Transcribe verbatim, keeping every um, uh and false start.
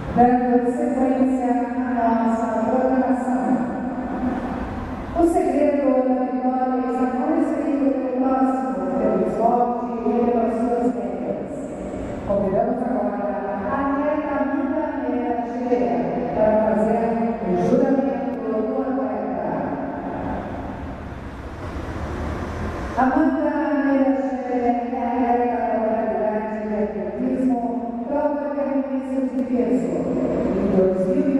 dando sequência à nossa programação. O segredo da vitória está conhecido pelo próximo, pelo esporte e pelas suas regras. Convidamos agora a atleta Amanda Meira Cheia para fazer o juramento do atleta. Amanda Meira Cheia é atleta da modalidade de atletismo, prova de arremesso de peso. Em dois mil e